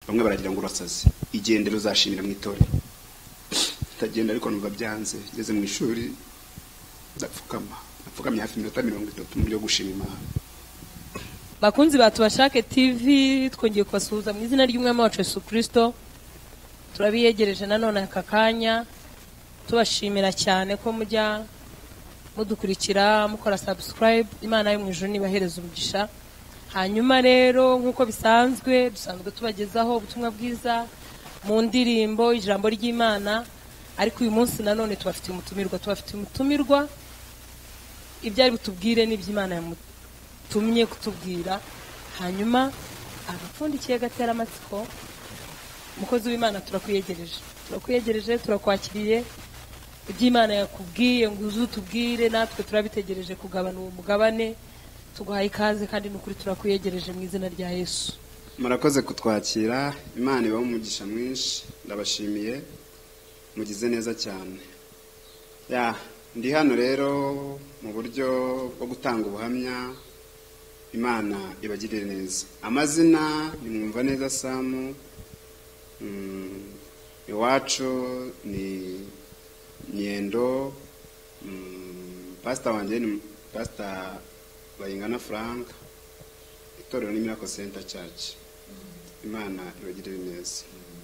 bamwe baragira ngo urasaze igendere uzashimira mu itorero tagenda ariko numva byanze ngeze mu ishuri ndapfukamye hafi iminota 30 mu byo gushima Imana. Bakunzi batubashake TV twongeye kubasuhuza mu izina ry'umwami wacu Yesu Kristo. Turabiyegereje nanone aka kanya tubashimira cyane ko mujya mudukurikira mukora subscribe. Imana yo mu ijuru nibahereza umugisha. Hanyuma rero nkuko bisanzwe dusanzwe tubagezaho ubutumwa bwiza mu ndirimbo ijambo ry'Imana, ariko uyu munsi nanone tubafitiye umutumirwa ibyari butubwire n'iby'Imana yamutumye kutubwira. Hanyuma abapfundikiye gatera amatsiko, umukozi w'Imana turakwiyegereje turakwakiriye. Iby'Imana yakubwiye ngo uzutubwire natwe turabitegereje kugabana uwo mugabane. Tuguhaye ikaze kandi n'ukuri turakwiyegereje mu izina rya Yesu. Murakoze kutwakira. Imana ibaho umugisha mwinshi, ndabashimiye mugize neza cyane. Ndi hano rero mu buryo bwo gutanga ubuhamya. Imana ibagirire neza. Amazina nimwumva neza Samu. Iwacu ni Nyendo. Pastor wanje ni Pastor Bayingana Frank. Itorero ni Miracle Center Church. Imana ibagirire neza.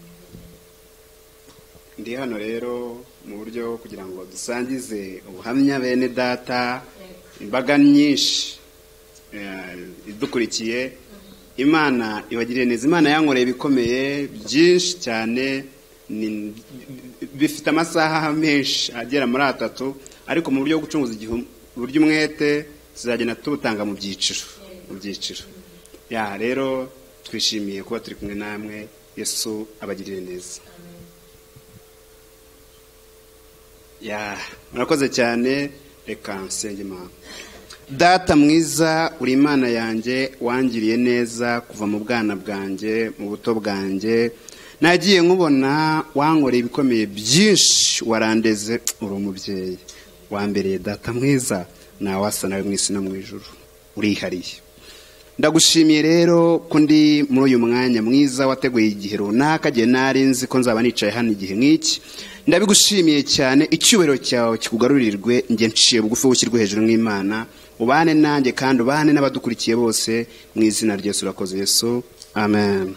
Ndi hano rero mu buryo kugira ngo dusangize ubuhamya bene data, imbaga nyinshi idukurikiye. Imana ibagirire neza. Imana yankoreye bikomeye byinshi cyane, bifite amasaha menshi agera muri 3, ariko mu buryo bwo gucunguza igihe buryo umwete tuzagenda tubutanga mu byiciro. Rero twishimiye kuba turi kumwe namwe. Yesu abagirire neza. Murakoze cyane. Reka nsenge Imana. Data mwiza, uri Imana yanjye, wangiriye neza kuva mu bwana bwanjye, mu buto bwanjye. Nagiye nkubona wankoreye ibikomeye byinshi, warandeze, uri umubyeyi wambereye. Data mwiza, nawasa nawe mu isi no mu ijuru, urihariye. Ndagushimiye rero ko ndi muri uyu mwanya mwiza wateguye igihe runaka, gihe nari nzi ko nzaba nicaye hano igihe nk'iki. Ndabigushimiye cyane. Icyubahiro cyawe kikugarurirwe, nge nciye bugufi ushyirwe hejuru n'Imana. Ubane nanjye kandi ubane n'abadukurikiye bose mu izina rya Yesu. Urakoze Yesu, amen.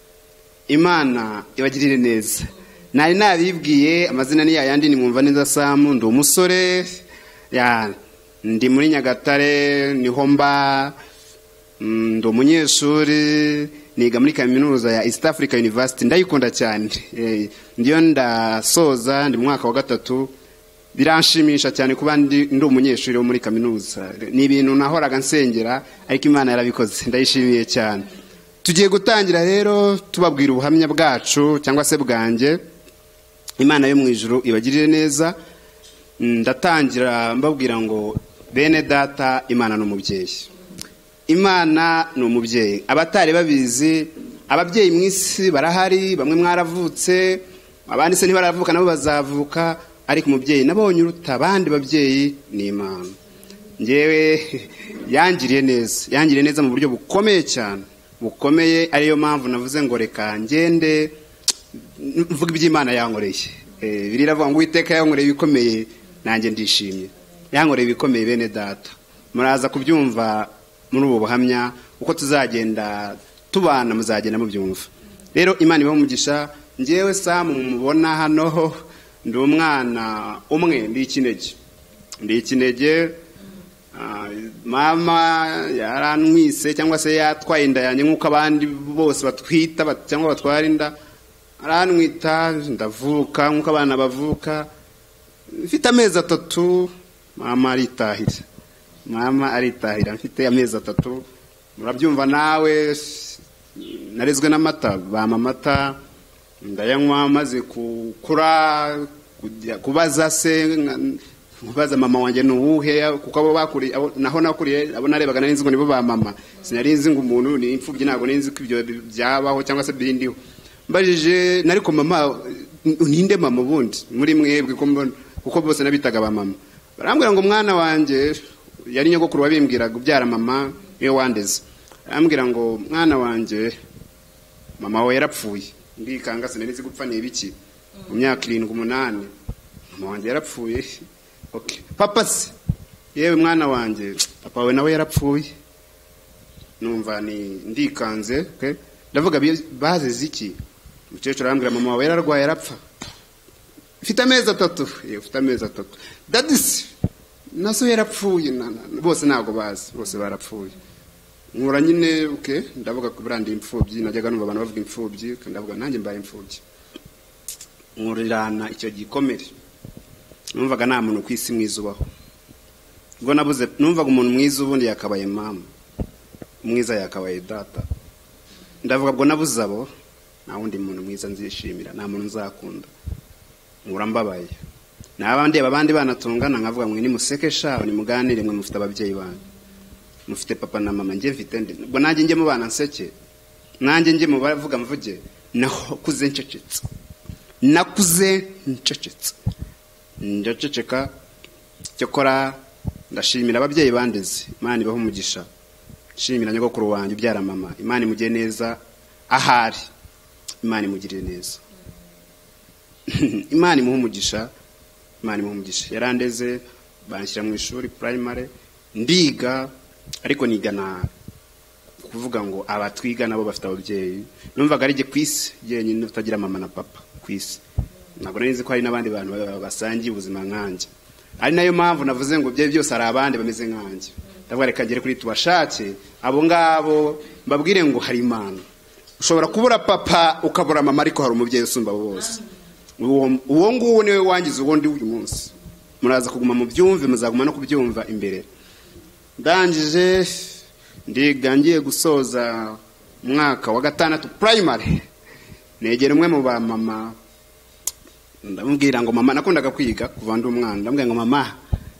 Imana ibagirire neza. Nari nabibwiye amazina ni yayandi nimwumva neza Samu. Ndi umusore, ndi muri Nyagatare niho mba. Ndi umunyeshuri, niga muri kaminuza ya East Africa University. Ndayikunda cyane. Ndiyo ndasoza, ndi mu mwaka wa 3. Biranshimisha cyane kuba ndi umunyeshuri wo muri kaminuza. Ni ibintu nahoraga nsengera, ariko Imana yarabikoze. Ndayishimiye cyane. Tugiye gutangira rero tubabwira ubuhamya bwacu cyangwa se bwanjye. Imana yo mu ijuru ibagirire neza. Ndatangira mbabwira ngo bene data, Imana n'umubyeyi. Imana ni umubyeyi. Abatari babizi, ababyeyi mu isi barahari. Bamwe mwaravutse, abandi se ntibaravuka, nabo bazavuka, ariko umubyeyi nabonye uruta abandi babyeyi ni Imana. Ngewe yangiriye neza mu buryo bukomeye cyane, bukomeye. Ariyo mpamvu navuze ngo reka ngende mvuga iby'Imana yankoreye. Biriravuga ngo Uwiteka yankoreye ibikomeye, nanjye ndishimye. Yankoreye ibikomeye bene data. Muraza kubyumva muri ubu buhamya uko tuzagenda tubana, muzagenda mubyumva. Rero Imana ibaho umugisha. Ngewe Samu mubona hano ndi umwana umwe, ndi ikinege. Mama yarantwise cyangwa se yatwaye inda yanjye nk'uko abandi bose batwita cyangwa batwara inda. Arantwita ndavuka nk'uko abana bavuka. Mfite amezi 3 mama aritahira. Mfite amezi 3. Murabyumva nawe. Narezwe n'amata, bama amata ndayanywa. Maze kukura kubaza se, kubaza mama wanjye nuwuhe, kuko abo bakuri naho nakuriye abo narebaga nari nzi ngo nibo ba mama. Sinari nzi ngo umuntu ni imfubyi, ntabwo nari nzi ko ibyo byabaho cyangwa se birindiho. Mbajije nari ko mama ninde mama bundi muri mwebwe kuko bose nabitaga ba mama. Barambwira ngo mwana wanjye, yari nyogokuru wabimbwiraga ubyara mama niyo wandeze. Arambwira ngo mwana wanjye mama we yarapfuye ndikanga sinari gupfa n'ibiki mu myaka 7-8 mama wanjye yarapfuye. Okay, papa se yewe mwana wanjye papa we nawe yarapfuye. Numva ni ndikanze, okay, ndavuga baze ziki. Umukecuru arambwira mama we yararwaye yarapfa ufite amezi 3. Ufite amezi 3 dadisi naso yarapfuye bose ntago bazi, bose barapfuye. Nkura nyine okay, ndavuga ko brandi imfubyi najyaga numva abantu bavuga imfubyi ndavuga nanjye mbaye imfubyi. Nkurirana icyo gikomere numvaga nta muntu kwisi mwizubaho. Ngo nabuze numvaga umuntu mwiza ubundi yakabaye mama, mwiza yakabaye data. Ndavuga bwo nabuze abo nta wundi muntu mwiza nzishimira, nta muntu nzakunda. Murambabaye abandi banatungana nkavuga mwe ni museke shaho ni muganire mwe mufite ababyeyi banyu, mufite papa na mama, nje mfite ndi bwo nanjye nje mu bana nseke, nanjye nje mu bavuga mvuge nakuze ncecetse, nakuze ncecetse ndaceceka. Cyokora ndashimira ababyeyi bandeze, Imana ibaho umugisha. Shimira nyogokuru wanjye ubyara mama, Imana imugire neza ahari, Imana imugire neza. Imana imuha umugisha, Imana imuha umugisha. Yarandeze banshyira mu ishuri primary ndiga, ariko niga na kuvuga ngo abatwiga nabo bafite ababyeyi. Numvaga ari je kwisi yenyine utagira mama na papa kwisi. Ntabwo nari ko hari n'abandi bantu basangiye ubuzima nkanje. Ari nayo mpamvu navuze ngo bye byose ari abandi bameze nkanje. Ndavuga reka ngere kuri tubashake abo ngabo mbabwire ngo hari Imana. Ushobora kubura papa ukabura mama, ariko hari umubyeyi usumba bose. Uwo nguwo niwe wangize ubundi uyu munsi. Muraza kuguma mu byumve, muzaguma no kubyumva imbere. Ndangije ndiga ngiye gusoza mwaka wa 6 primary. Negera umwe mu ba mama ndamubwira ngo mama nakundaga kwiga kuva ndi umwana. Ndamubwira ngo mama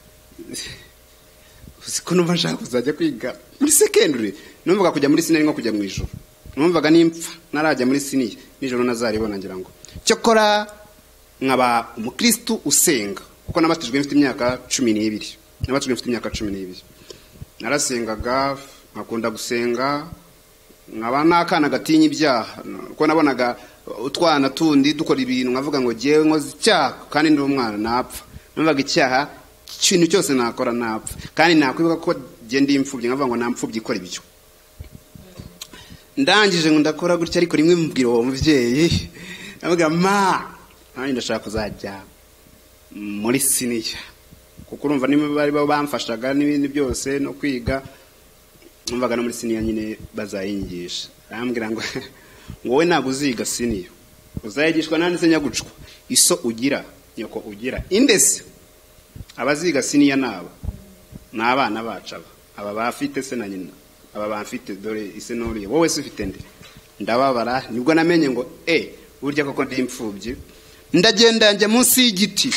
usiko numva nshaka kuzajya kwiga muri secondary. Numvaga kujya muri sinari nko kujya mu ijuru. Numvaga nimpfa narajya muri siniye nijoro nazaribona ngira ngo cyokora nkaba umukristo usenga kuko nabatijwe mfite imyaka 12. Nabatijwe mfite imyaka 12. Narasengaga nkakunda gusenga nkaba nakana gatinya ibyaha kuko nabonaga utwana tundi dukora ibintu nkavuga ngo jewe nkoze icyaha kandi ndi umwana napfa. Numvaga icyaha ikintu cyose nakora napfa kandi nakwibuka ko je ndi imfubyi nkavuga ngo nampfubyi ikora ibyo. Ndangije ngo ndakora gutya ariko rimwe mubwira uwo muvyeyi navuga ma kandi ndashaka kuzajya muri siniya kuko urumva nimwe bari bamfashaga n'ibindi byose no kwiga. Numvaga no muri siniya nyine bazayingisha. Arambwira ngo wowe naguziga siniya uzayigishwa nande se nyagucwa iso ugira nyoko ugira indese. Abaziga siniya nabo n'abana bacaba aba bafite se na nyina aba bafite dore ise nori wowe se ufite ndi ndababara. Nibwo namenye ngo burya koko ndi imfubyi. Ndagenda njye munsi y'igiti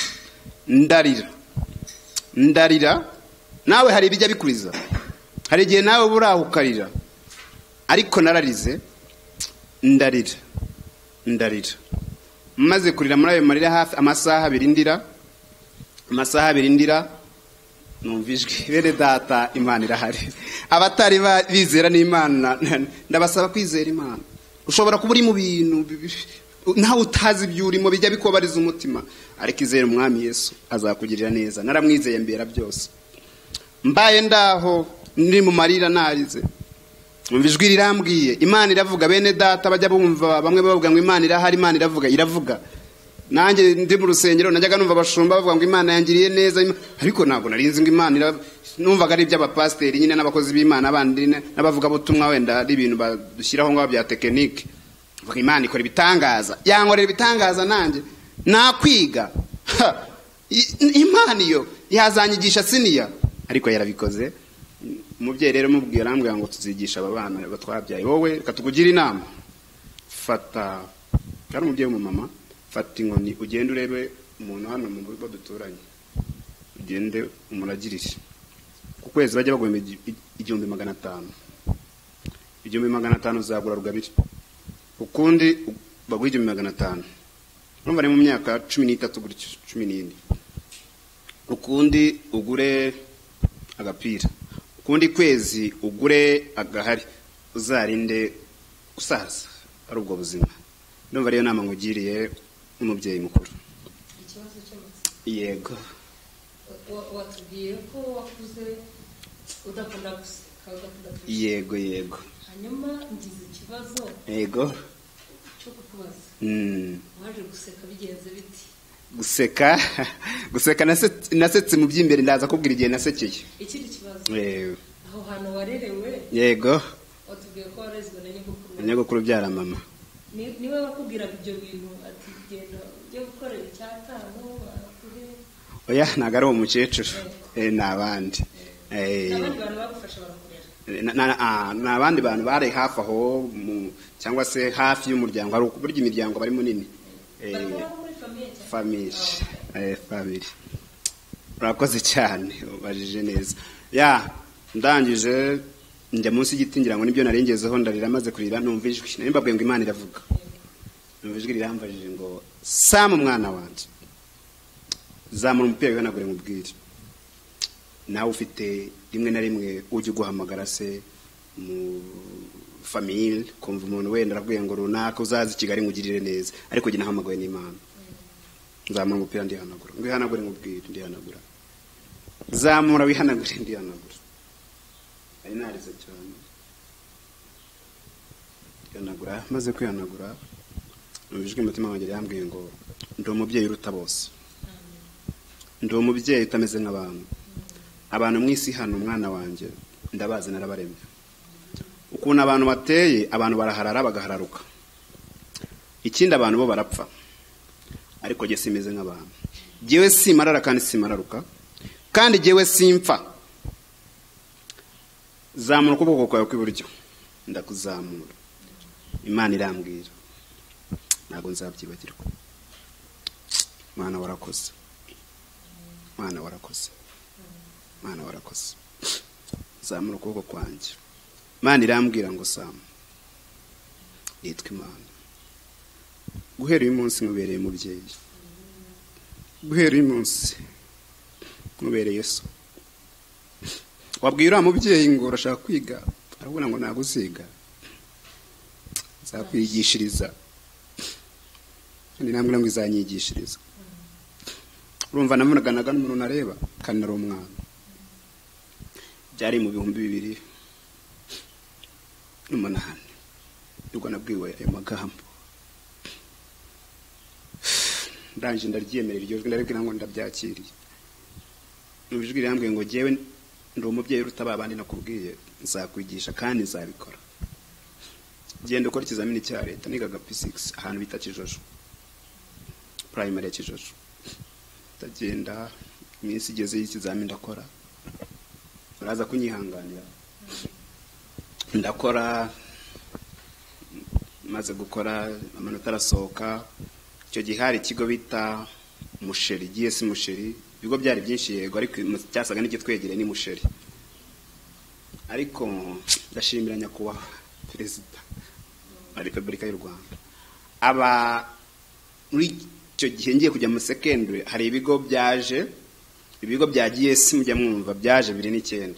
ndarira nawe hari ibijya bikuriza, hari igihe nawe burahukarira, ariko nararize ndarira maze kurira muri ayo marira hafi amasaha 2 ndira. Numvijwe bene data Imana irahari. Abatari bizera n'Imana ndabasaba kwizera Imana. Ushobora kuba uri mu bintu nawe utazi byurimo bijya bikobariza umutima, ariko izere umwami Yesu azakugirira neza. Naramwizeye mbera byose. Mbaye ndaho ndi mu marira narize. Numvijwe rirambwiye Imana iravuga. Bene data bajya bumva bamwe bavuga ngo Imana irahari, Imana iravuga. Nanjye ndi mu rusengero najyaga numva abashumba bavuga ngo Imana yangiriye neza, ariko ntabwo narinzi ngo Imana numvaga ari iby'abapasteri nyine n'abakozi b'Imana abandi n'abavuga butumwa wenda ari ibintu badushyiraho ngo bya tekinike. Vuga Imana ikora ibitangaza, yankorera ibitangaza nanjye nakwiga. Imana iyo yazanyigisha siniya, ariko yarabikoze. Umubyeyi rero mubwira arambwira ngo tuzigisha aba bana batwabyaye, wowe katukugira inama. Fata kandi umubyeyi w'umumama, fata inkoni ugende urebe umuntu hano mu rugo duturanye, ugende umuragirire. Ku kwezi bajya bagwema 1500. 1500 uzagura rugabire, ukundi baguha 1500. Urumva ni mu myaka 13 gutyo 14. Ukundi ugure agapira, ukundi kwezi ugure agahari uzarinde usaza ari ubwo buzima. Ndumva ariyo nama ngugiriye nk'umubyeyi mukuru. ikibazo cy'amatsi Yego. watubwiye ko wakuze udakunda guseka udakunda kwiga. Yego yego. hanyuma ngize ikibazo Yego. cyo kukubaza waje guseka bigenze biti? Guseka nasetse mu by'imbere, ndaza kubwira igihe nasekeye. Ikindi kibazo Yego. aho hantu warerewe Yego. watubwiye ko warezwe na nyogokuru. Nyogokuru byara mama. niwe wakubwiraga ibyo bintu ati genda ujye gukorera icyatanu bakure? Oya, ntago ari umukecuru. N'abandi. N'abandi bantu bagufasha barakurera? N'abandi bantu bari hafi aho cyangwa se hafi y'umuryango. Hari uburyo imiryango bari munini. Family. Urakoze cyane, ubajije neza. Ndangije njya munsi y'igiti ngira ngo nibyo narengezeho, ndarira, maze kurira numva ijwi. Nari mbabwiye ngo Imana iravuga. Numva ijwi riramvajije ngo Sam umwana wanjye, zamura umupira wihanagure mubwire. Nawe ufite rimwe na rimwe ujye uguhamagara se mu famille, kumva umuntu wenda aravuye ngo runaka uzaze i Kigali ngugirire neza, ariko jye nahamagaye n'Imana. Zamura umupira ndihanagura, ngo ihanagure mubwire, ndihanagura. Zamura wihanagure, ndihanagura. Ari narize cyane. Ndihanagura, maze kwihanagura numvijwe umutima wanjye yambwiye ngo ndi umubyeyi uruta bose. Ndi umubyeyi utameze nk'abantu. Abantu mwisi hano umwana wanjye ndabazi, narabaremye. Ukuntu abantu bateye, abantu baraharara bagahararuka. Ikindi abantu bo barapfa, ariko jye simeze nk'abantu. Jyewe simarara kandi simararuka, kandi jyewe simpfa. Zamura ukuboko kwawe kw'iburyo, ndakuzamura. Imana irambwira, ntabwo nzabyibagirwa. Mana warakoze, Mana warakoze, Mana warakoze. Zamura ukuboko kwanjye. Mana irambwira ngo Sam, nitwa Imana. Guhera uyu munsi mubereye umubyeyi. Guhera uyu munsi mubereye so. Wabwira umubyeyi ngo urashaka kwiga, arabona ngo ntabwo uziga, nzakwigishiriza. Kandi nambwira ngo izanyigishiriza. Urumva namuraganaga n'umuntu nareba kandi nari umwana. Byari mu 2008 nibwo nabwiwe ayo magambo. Ndanje ndaryemerera iryo jwi, ndaribwira ngo ndabyakiriye. Nubijwi rirambwiye ngo jyewe ndi umubyeyi uruta babandi nakubwiye, nzakwigisha kandi nzabikora. Genda ukora ikizamini cya leta, nigaga P6 ahantu bita Kijojo, primary ya Kijojo. Ndagenda iminsi igeze y'ikizamini ndakora, uraza kunyihanganira. Ndakora, maze gukora amanota arasohoka. Icyo gihe hari ikigo bita Musheri, GS Musheri. Ibigo byari byinshi yego, ariko cyasaga n'igitwegereye ni Musheri. Ariko ndashimira nyakubahwa Perezida wa Repubulika y'u Rwanda. Muri icyo gihe ngiye kujya mu secondary, hari ibigo byaje, ibigo bya GS mujya mwumva byaje 2009.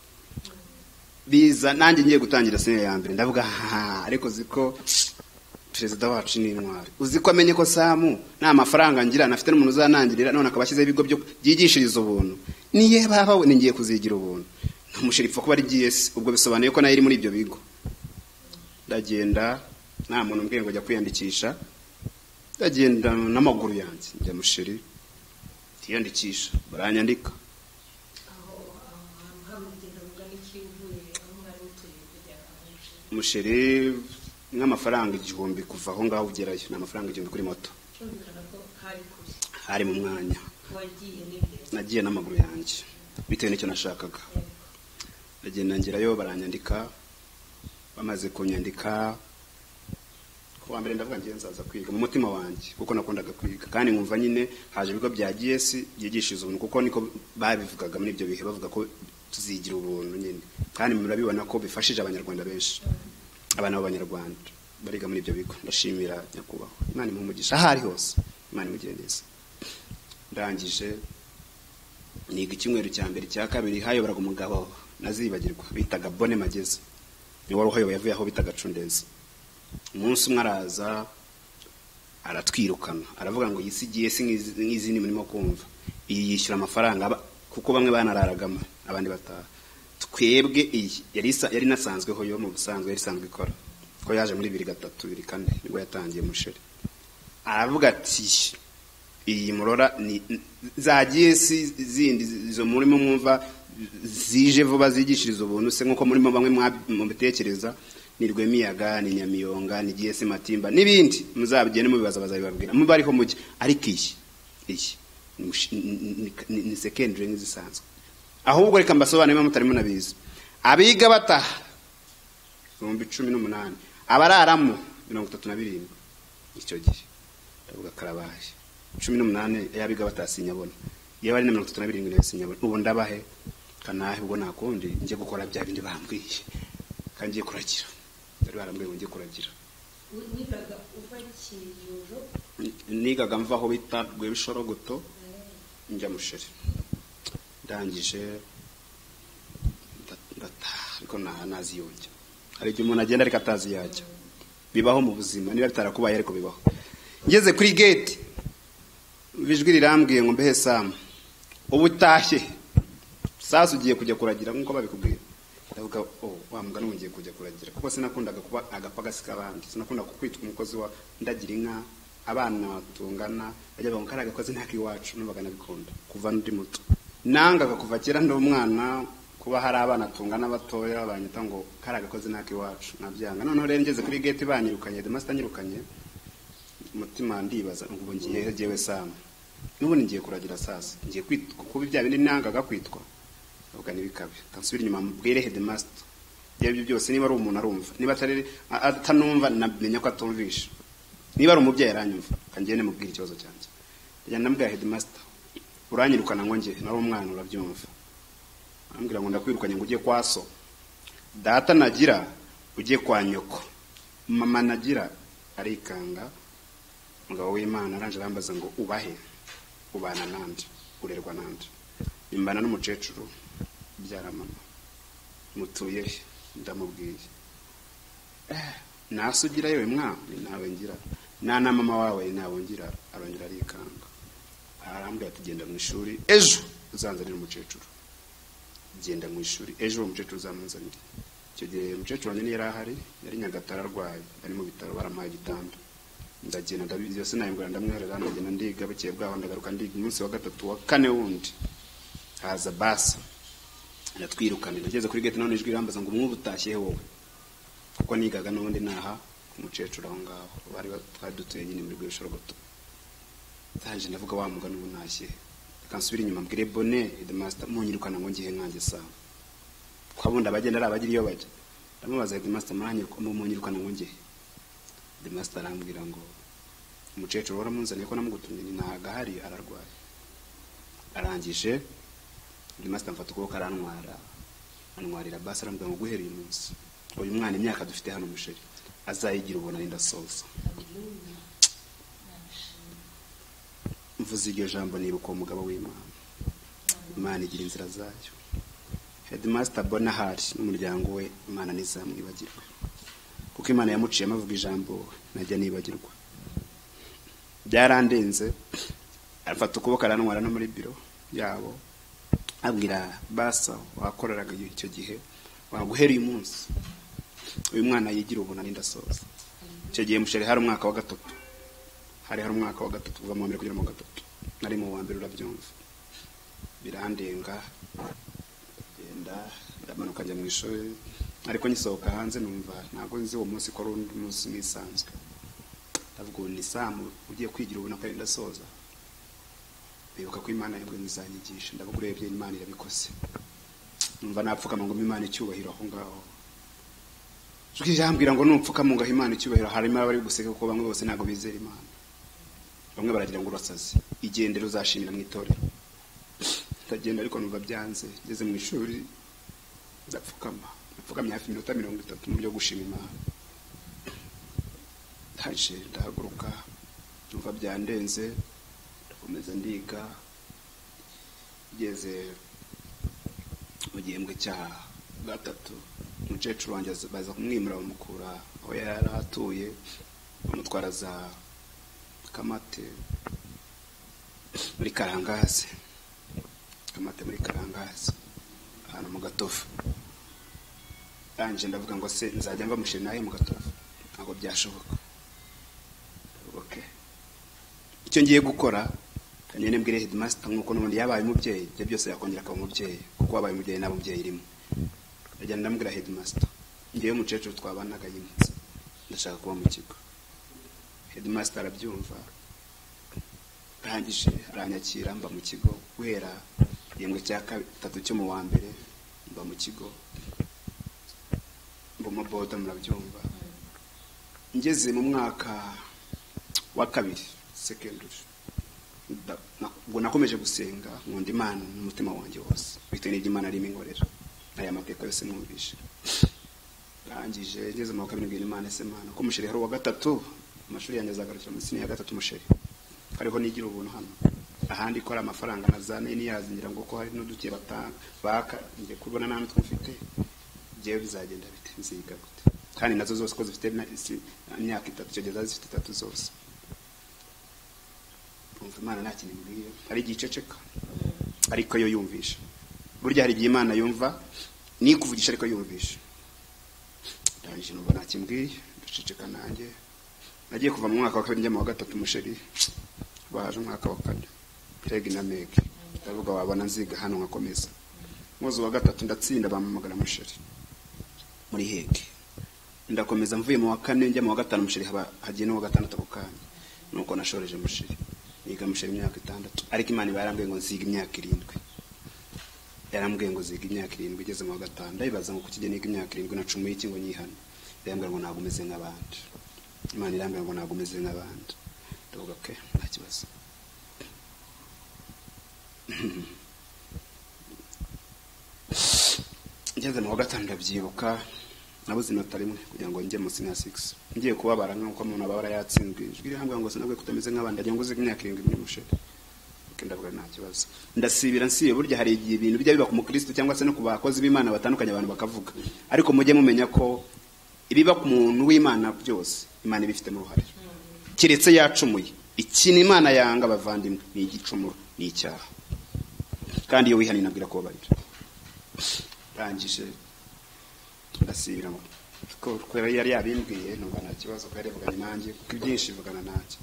Biza nanjye ngiye gutangira senior ya mbere, ndavuga ariko ziko Perezida wacu ni intwari. Uziko amenye ko Samu nta mafaranga ngira, nafite n'umuntu uzanangirira, none akabashyize ibigo byo byigishiriza ubuntu. Niye baba we ngiye kuzigira ubuntu. Ntamusheri pfa kuba ari GS, ubwo bisobanuye ko nayo iri muri ibyo bigo. Ndagenda nta muntu mbwiye ngo jya kwiyandikisha. Ndagenda n'amaguru yanjye njya Musheri, tiyandikisha, baranyandika. Musheri nk'amafaranga 1000 kuva aho ngaho ugerayo, na amafaranga 1000 kuri moto. Hari mu mwanya nagiye n'amaguru yanjye bitewe n'icyo nashakaga. Ndagenda ngerayo baranyandika, bamaze kunyandika kuwa mbere ndavuga ngiye nzaza kwiga mu mutima wanjye, kuko nakundaga kwiga kandi nkumva nyine haje ibigo bya GS byigishiriza ubuntu, kuko niko babivugaga muri ibyo bihe, bavuga ko tuzigira ubuntu nyine, kandi murabibona ko bifashije abanyarwanda benshi. Abana b'abanyarwanda bariga muri ibyo bigo. Ndashimira nyakubahwa, Imana imumugisha ahari hose, Imana imugire neza. Ndangije niga icyumweru cya mbere cya kabiri, hayoboraga umugabo nazibagirwa bitaga Bone Mageze. Ni wari uhayoboye, yavuye aho bitaga Cundezi. umunsi umwe araza aratwirukana aravuga ngo yisigiye si nk'izindi murimo kumva iyi yishyura amafaranga kuko bamwe banararagama abandi bataha twebwe iyi yari nasanzweho yo mu busanzwe yari isanzwe ikora ko yaje muri 2003-2004 nibwo yatangiye musheri aravuga ati iyi murora ni zagiye si zindi zo murimo mwumva zije vuba zigishiriza ubuntu se nkuko murimo bamwe mubitekereza ni Rwemiyaga ni Nyamiyonga ni GS Matimba nibindi muzabigene mubibaza bazabibabwira mubariho mujye ariko iyi ni secondary ngizisanzwe ahubwo reka mbasobanurire mutarimo nabizi abiga bataha 2018 abararamo 37 icyo gihe ndavuga karabaje 18 yabiga batasinyabona iyo bari na 37 ngene sinyabona ubu ndabahe kanahe ubwo nakundi nje gukora bya bindi bambwiye kangiye kuragira ndari barambwiye ngiye kuragira nigaga uva ikijojo nigaga mva aho bita Rwebishorogoto njya musheri ndangije ariko nazi yonje hari igihe umuntu agenda ariko atazi yajya bibaho mu buzima niba bitarakubaye ariko bibaho ngeze kuri gate bijwi rirambwiye ngo mbehe Sam ubutashye sasa ugiye kujya kuragira nkuko babikubwiye ndavuga wa mugana ngiye kujya kuragira kuko sinakundaga kuba agapagasi kabandi sinakunda kukwitwa umukozi wa ndagira inka abana tungana bajya ngo karaga koze ntaki wacu nubaga nabikunda kuva ndi muto nangaga kuva kera ndi umwana kuba hari abana tungana batoya banyita ngo karaga koze ntaki wacu nabyanga none rero ngeze kuri gate banyirukanye the master nyirukanye umutima ndibaza ngo ngiye jewe Sam nubundi ngiye kuragira sasa ngiye kwitwa kuba ibya bindi nangaga kwitwa ubwo nibikabe kansubira inyuma mubwire headmaster ibyo byose niba ari umuntu arumva niba atari atanumva namenye ko atumvisha niba ari umubyeyi aranyumva kangiye mubwire ikibazo cyanjye njya nambwira headmaster uranyirukana ngo nge nari umwana urabyumva ambwira ngo ndakwirukanye ngo ujye kwa so data nagira ujye kwa nyoko mama nagira arikanga ngabo w'Imana aranje arambaza ngo ubahe ubana nande urerwa nande imbana n'umucecuru byara mama mutuye ndamubwiye nasugira yewe mwana nawe ngira na mama wawe nawe ngira arongera arikanga arambwira ati genda mu ishuri ejo uzanzanira umucecuru genda mu ishuri ejo umucecuru uzamunzanira icyo gihe umucecuru wanjye yari ahari yari Nyagatare arwaye ari mu bitaro baramuhaye igitanda ndagenda ndabizi yose nayingura ndamwerera ndagenda ndiga bukeye bwaho ndagaruka ndiga umunsi wa 3 wa 4 wundi haza basa natwirukana nageze kuri gate none ijwi rambaza ngo umwubu utashye wowe kuko nigaga n'undi naha umucecuru aho ngaho bari twadutuye nyine muri Rwebishorogoto tanje ndavuga wa mugana ubu ntashye kansubira inyuma mbwire Bonne the master munyirukana ngo ngiye nkanjye Sam kwabunda bagenda ari abagira iyo bajya ndamubaza the master manye ko munyirukana ngo ngiye the master arambwira ngo umucecuru waramunzaniye ko namugutumye ni naga hari ararwaye arangije the master mfata uko anwarira basa arambwira ngo guhereye umunsi uyu mwana imyaka dufite hano musheri azayigira ubona rinda soza mvuze iryo jambo nibuka umugabo w'Imana Imana igira inzira zayo headmaster Bonahari n'umuryango we Imana nizamwibagirwa kuko Imana yamuciye amavuga ijambo najya nibagirwa byarandenze afata ukuboko aranwara no muri biro yabo abwira basa wakoreraga icyo gihe waguhereye umunsi uyu mwana yigira ubona n'indasoza icyo gihe musheri hari umwaka wa 3 hari umwaka wa 3 kuva mu mbere kugera mu 3 nari mu wa mbere urabyumva birandenga genda ndamanuka njya mu ishuri ariko nyisohoka hanze numva ntago nzi uwo munsi ko rundi munsi nisanzwe ndavuga ni Sam ugiye kwigira ubona ko ndasoza bibuka ko Imana yabwe nizanyigisha ndavugurebye Imana irabikoze numva napfuka ngo Imana icyubahiro aho ngaho Jambwira ngo nupfuka mu ngaho Imana icyubahiro harimo abari guseka kuko bamwe bose ntago bizera Imana bamwe baragira ngo urasaze igendero uzashimira mu itorero tagenda ariko numva byanze ngeze mu ishuri ndapfukamye hafi minota 30 mu byo gushima Imana taje ndahaguruka numva byandenze ndakomeza ndiga ngeze mu gihembwe cya 3 umucecuru wanjye baza kumwimura bamukura aho yari atuye bamutwara za Kamate muri Karangazi ahantu mu Gatovu. Danje ndavuga ngo se nzajya mva mushiri naye mu Gatovu, ntabwo byashoboka. Okay, icyo ngiye gukora kanyene mbwire headmaster nkuko n'ubundi yabaye umubyeyi, ibyo byose yakongera akaba umubyeyi kuko wabaye umubyeyi nabo umubyeyi irimo. Ndagenda ndambwira headmaster, ngiye umukecuru twabanaga yimutse, ndashaka kuba mu kigo. Headmaster arabyumva, arangije aranyakira mba mu kigo guhera igihembwe cya 3 cyo mu wa mbere, mba mu kigo mboma boda, murabyumva. Ngeze mu mwaka wa 2 secondary, ubwo nakomeje gusenga nkunda Imana n'umutima wanjye wose, bitewe n'ibyo Imana ari minkorera n'aya mateka yose mwumvishe. Arangije ngeze mu wa 2 mbwira Imana, ese Mana ko musheri hari wa 3 amashuri yanjye azagarukira mu sini ya 3 musheri, hariho nigira ubuntu hano, ahandi ikora amafaranga na za niyazingira ngo ko hari n'uduke baka ngiye kubona nta mutwe mfite, jewe bizagenda bite, nziga gute? Kandi nazo zose ko zifite imyaka 3 cyo geza zifite 3 zose. Umva Imana nta kintu mbwiye, ari igiceceka ariko yo yumvisha. Burya hari igihe Imana yumva ni kuvugisha ariko yumvisha. Ndangije numva nta kimbwiye, duceceka nanjye. Nagiye kuva mu mwaka wa 2 njya mu wa 3 musheri, baje umwaka wa 4 Peg na Meg, ndavuga wabona nziga hano nkakomeza. Muzo wa 3 ndatsinda bamamagara musheri muri Hege, ndakomeza mvuye mu wa 4 njya mu wa 5 musheri, hagiye no wa 6 ako kanya, nuko nashoreje musheri. Niga musheri imyaka 6, ariko Imana barambwiye ngo nziga imyaka 7. Yarambwiye ngo ziga imyaka 7, igeze mu wa 5 ndayibaza ngo kukige niga imyaka 7 na 10 y'iki ngo nyihana. Yarambwiye ngo ntabwo umeze nk'abandi. Imana irambwiye ngo ntabwo umeze nk'abandi. Ndavuga okay, nta kibazo. Ngeze mu wa 5 ndabyibuka, nabuze inota rimwe kugira ngo njye mu senior 6. Ngiye kubabara nkuko umuntu ababara yatsinzwe, ijwi rihambwa ngo sinabwe kutameze nk'abandi, ajya ngo uziga imyaka 7 muri musheri. Ndavuga nta kibazo, ndasibira nsiye. Burya hari igihe ibintu bijya biba ku mukristo cyangwa se no ku bakozi b'Imana batandukanye abantu bakavuga, ariko mujye mumenya ko ibiba ku muntu w'Imana byose Imana ibifite mu ruhare, kiretse yacumuye. Ikintu Imana yanga bavandimwe ni igicumuro, ni icyaha, kandi iyo wihani nabwira ko barira. Rangije ndasibira ngo ko yari yabimbwiye, numva nta kibazo, ko yarevuganye nanjye kuko ibyinshi bivugana nanjye.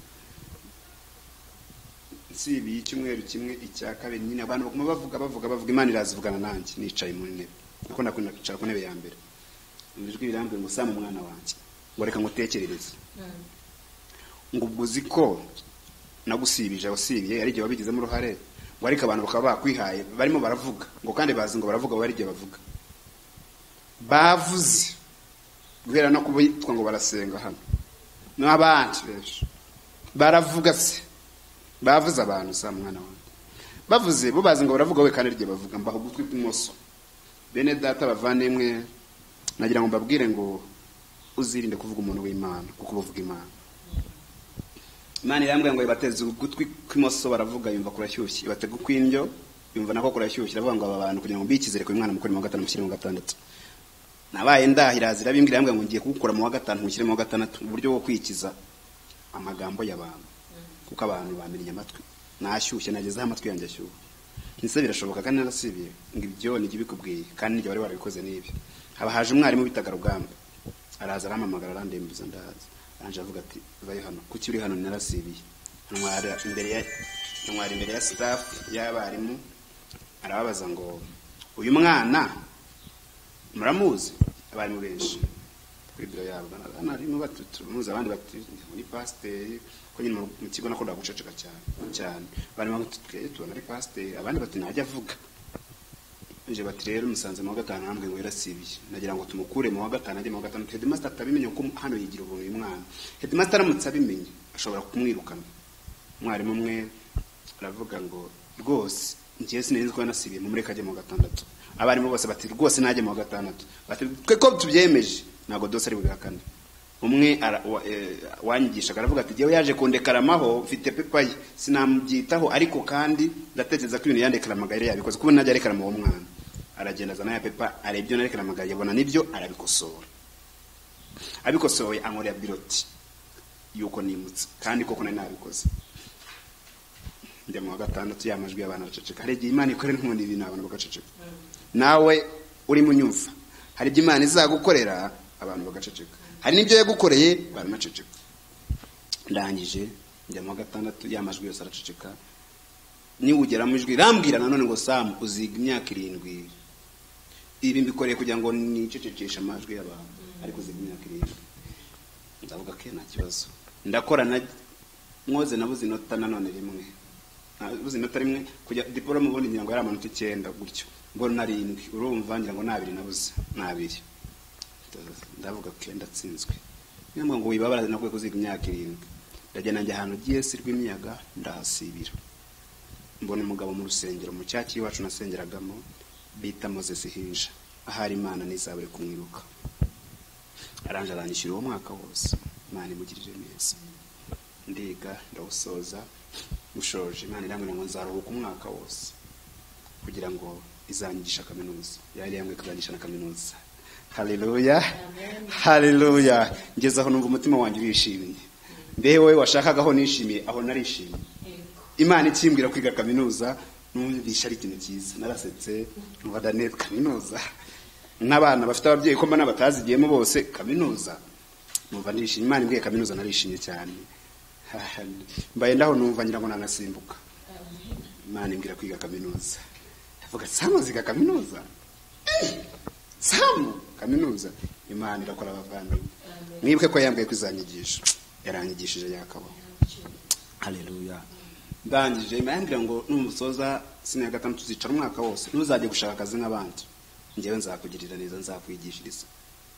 Nsibi icyumweru kimwe, icya 2 nyine abantu bavuga Imana irazivugana nanjye, nicaye mu ntebe nako nakunda kwicara ku ntebe ya mbere. Ijwi birambwiye ngo Sam umwana wanjye, ngo reka ngutekerereze, ngo ubwo ko nagusibije wasibiye ari gihe wabigizemo uruhare, ngo ariko abantu bakaba bakwihaye barimo baravuga ngo kandi bazi ngo baravuga bari gihe bavuga bavuze guhera no kubitwa ngo barasenga hano n'abandi benshi baravuga se, bavuze abantu Sam umwana wanjye bavuze bo bazi ngo baravuga we kandi gihe bavuga mbaho gutwi kw'imoso. Bene data bavandimwe, nagira ngo mbabwire ngo uzirinde kuvuga umuntu w'Imana kuko bavuga Imana. Imana irambwira ngo ibateze ugutwi kw'imoso, baravuga yumva kurashyushye, ibatega ukw'indyo yumva nako kurashyushye. Iravuga ngo aba bantu kugira ngo bikizere ko Imana mukuri mu wa 5 mushyire mu wa 6. Nabaye ndahira zirabimbwira ngo ngiye kugukura mu wa 5 mushyire mu wa 6, uburyo bwo kwikiza amagambo y'abantu kuko abantu bamenye amatwi nashyushye, nagezeho amatwi yanjye ashyuha. Nse birashoboka kandi narasibiye ngo ibyo ni gibikubwiye kandi nijye bari barabikoze nibi. Haba haje umwarimu bitaga Rugamba, araza aramamagara arandembuza ndaza, anje avuga ati vayo hano kuki uri hano, narasibiye. Ntwara imbere ya staff y'abarimu, arababaza ngo uyu mwana muramuzi? Abarimu benshi kuri biro yabo narimo batumuza, abandi bati ni pasteur, ko nyine mu kigo nakunda guceceka cyane. Barimo tutwe tubona ari pasteur, abandi bati najya avuga. Nje bati rero musanze mu wa 5 nambwe ngo yarasibiye, nagira ngo tumukure mu wa 5 ajye mu wa 6. Headmaster atabimenye ko hano yigira ubuntu uyu mwana. Headmaster aramutse abimenye ashobora kumwirukana. Mwarimu umwe aravuga ngo rwose ngiye sinenze ko yanasibiye mu mureka ajye mu wa 6. Abarimo bose bati rwose najye mu wa 6. Bati twe ko tubyemeje ntago dose ari bugakane. Umwe wanyigishaga aravuga ati jewe yaje kundekaramaho mfite pepa ye sinamubyitaho, ariko kandi ndatekereza ko ibintu yandekaramaga yabikoze kuko najya arekarama uwo mwana. Aragenda azana ya pepa arebyo narekaramaga yabona nibyo arabikosora. abikosoye ankorera biroti yuko nimutse kandi koko nari nabikoze. Njya mu wa gatandatu y'amajwi y'abana baceceka. Hari igihe Imana ikorera nk'undi ibintu abantu bagaceceka. Nawe uri mu nyumva, hari ibyo Imana izagukorera abantu bagaceceka, hari n'ibyo yagukoreye abantu baceceka. Ndangije njya mu wa gatandatu y'amajwi yose araceceka. Niba ugera mu ijwi rambwira nanone ngo Sam uziga imyaka 7. Ibi mbikoreye kugira ngo nicecekeshe amajwi y'abantu, ariko uziga imyaka 7. Ndavuga ko nta kibazo. Ndakora na mwoze nabuze inota nanone rimwe. Nabuze inota rimwe kujya diploma ubundi ngira ngo yari amanota 9 gutyo. Ngo 7 urumva ngira ngo 2 nabuze 2. Ndavuga ko ndatsinzwe. Nyamwe ngo wibabara nakwe kuziga imyaka 7. Ndagenda njya ahantu GS rw'imiyaga ndahasibira. Mbona umugabo mu rusengero mu cyaki iwacu nasengeragamo bita Moses Hinja. Ahari Imana nizabure kumwibuka. Aranje aranyishyura uwo mwaka wose. Imana imugirije neza. Ndiga ndawusoza mushoje. Imana irambwira ngo nzaruhuka umwaka wose kugira ngo izanyigisha kaminuza. Yari yamwe kugangisha na kaminuza. Haleluya. Haleluya. Ngeze aho numva umutima wanjye wishimye. Mbewe washakagaho nishimiye aho narishimye. Imana ikimbwira kwiga kaminuza numvisha ari ikintu cyiza. Narasetse numva Danet kaminuza. N'abana bafite ababyeyi ko mbana batazigiyemo bose kaminuza. Numva nishimye. Imana imbwiye kaminuza narishimye cyane. Mbaye ndaho numva ngira ngo nanasimbuka. Imana imbwira kwiga kaminuza. Ndavuga Sam ziga kaminuza. Sam kaminuza. Imana irakora abavandimwe. Mwibuke ko yambwiye kwizanyigisha. Yaranyigishije yakabo. Haleluya. Ndangije imambira ngo numusoza sine gatanu tuzicara umwaka wose ntuzajye gushaka akazi nk'abandi. Ngewe nzakugirira neza nzakwigishiriza.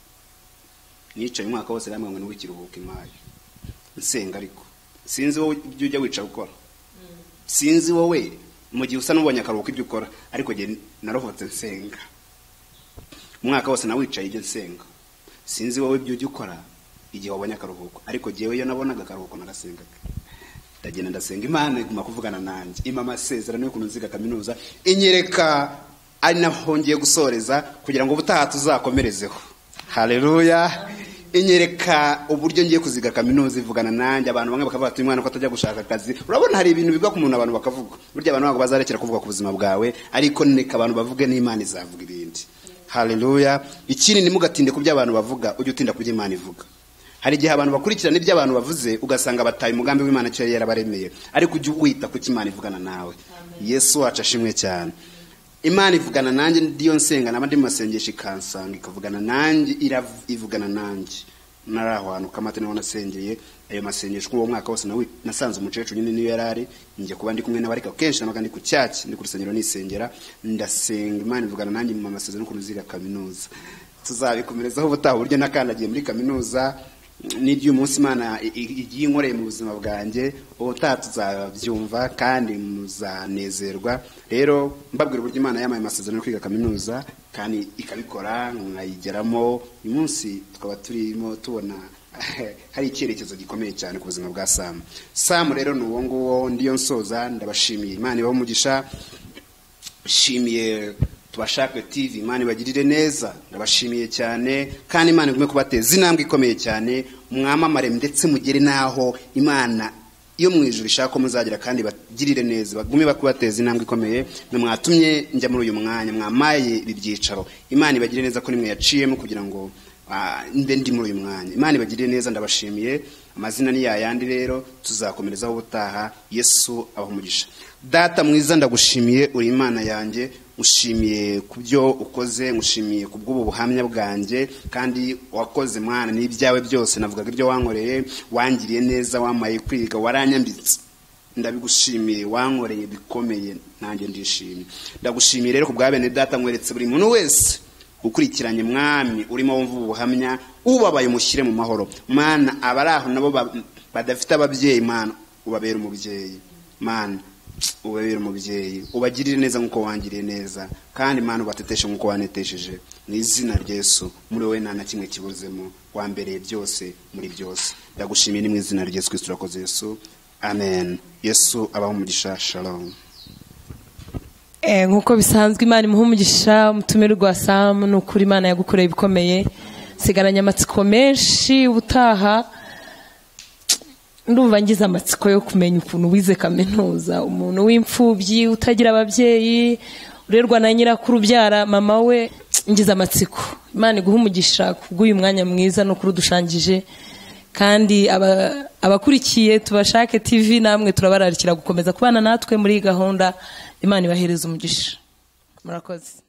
Nicaye umwaka wose ramwe ngo nwikiruhuka imaye. Nsenga ariko sinzi wowe ibyo ujya wica gukora. Sinzi wowe mu gihe usa n'ubonye akaruhuka ibyo ukora ariko je narohotse nsenga. Umwaka wose nawicaye ije nsenga. Sinzi wowe ibyo ujya ukora igihe wabonye akaruhuko ariko jewe yo nabonaga akaruhuko nagasenga. Ndagenda ndasenga Imana iguma kuvugana nanjye. Imama sezerano yo kunuziga kaminuza inyereka ari nahongiye gusoreza kugira ngo ubutaha tuzakomerezeho. Haleluya. Inyereka uburyo ngiye kuziga kaminuza ivugana nanjye. Abantu bamwe bakavuga ati umwana ko atajya gushaka akazi. Urabona hari ibintu bivuga ku muntu abantu bakavuga. Burya abantu bago bazarekera kuvuga ku buzima bwawe ariko neka abantu bavuge n'Imana izavuga ibindi. Haleluya. Ikindi nimugatinde ku by'abantu bavuga ujye utinda ku by'Imana ivuga. Hari igihe abantu bakurikirana ibyo abantu bavuze ugasanga bataye umugambi w'Imana cyo yarabaremeye ariko ujye wita ku cy'Imana ivugana nawe. Yesu wacu ashimwe cyane. Imana ivugana nanjye ndiyo nsenga n'abandi masengesho ikansanga ikavugana nanjye ivugana nanjye. Narahwanu kamate naho nasengeye ayo masengesho uwo mwaka wose nasanze umucecuru nyine niyo yarari ngiye kuba ndi kumwe n'abarika kenshi nabaga ndi ku cyaki ndi ku rusengero nisengera ndasenga Imana ivugana nanjye mu masezerano kunuziga kaminuza. Tuzabikomerezaho ubutaha uburyo nakandagiye muri kaminuza n'ibyo umunsi Imana igiye inkoreye mu buzima bwanjye ubutaha tuzabyumva kandi muzanezerwa. Rero mbabwira uburyo Imana yamaye amasezerano yo kwiga kaminuza kandi ikabikora nkayigeramo. Uyu munsi tukaba turimo tubona hari icyerekezo gikomeye cyane ku buzima bwa Sam. Sam rero ni uwo nguwo ndiyo nsoza. Ndabashimiye. Imana ibahe umugisha. Shimiye Tubashake TV. Imana ibagirire neza. Ndabashimiye cyane kandi Imana igume kubateza intambwe ikomeye cyane. Mwamamare ndetse mugere naho Imana iyo mu ijuru ishaka ko muzagira kandi bagirire neza. Bagume bakubateza intambwe ikomeye. Mwe mwatumye njya muri uyu mwanya mwamaye ibyicaro. Imana ibagirire neza ko nimwe yaciyemo kugira ngo mbe ndi muri uyu mwanya. Imana ibagirire neza. Ndabashimiye. Amazina ni yayandi rero tuzakomerezaho ubutaha. Yesu abahumugisha. Data mwiza ndagushimiye uri Imana yanjye. Ushimiye kubyo ukoze, ngushimiye kubw'ubu buhamya bwanjye kandi wakoze mwana n'ibyawe byose. Navugaga ibyo wankoreye, wangiriye neza, wamaye kwiga, waranyambitse. Ndabigushimiye, wankoreye bikomeye nanjye ndishimye. Ndagushimiye rero kubw'abene data nkweretse buri muntu wese ukurikiranye mwami urimo wumva ubuhamya ubabaye umushyire mu mahoro. Mana abari aho nabo badafite ababyeyi Mana ubabera umubyeyi. Mana ubabera umubyeyi ubagirire neza nkuko wangiriye neza kandi Mana ubateteshe nkuko wanetesheje mu izina rya Yesu. Muri wowe nta na kimwe kibuzemo, wambereye byose muri byose. Ndagushimiye ni mu izina rya Yesu Kristo urakoze Yesu. Amen. Yesu abaho umugisha. Shalom. Nkuko bisanzwe Imana imuha umugisha. Umutumire rwa Sam n'ukuri Imana yagukoreye ibikomeye. sigaranye amatsiko menshi ubutaha ndumva ngize amatsiko yo kumenya ukuntu wize kaminuza, umuntu w'imfubyi utagira ababyeyi urerwa na nyirakuru ubyara mama we, ngize amatsiko. Imana iguha umugisha kubw'uyu mwanya mwiza no kurudushangije, kandi abakurikiye Tubashake TV namwe turabararikira gukomeza kubana natwe muri gahunda. Imana ibahereza umugisha. Murakoze.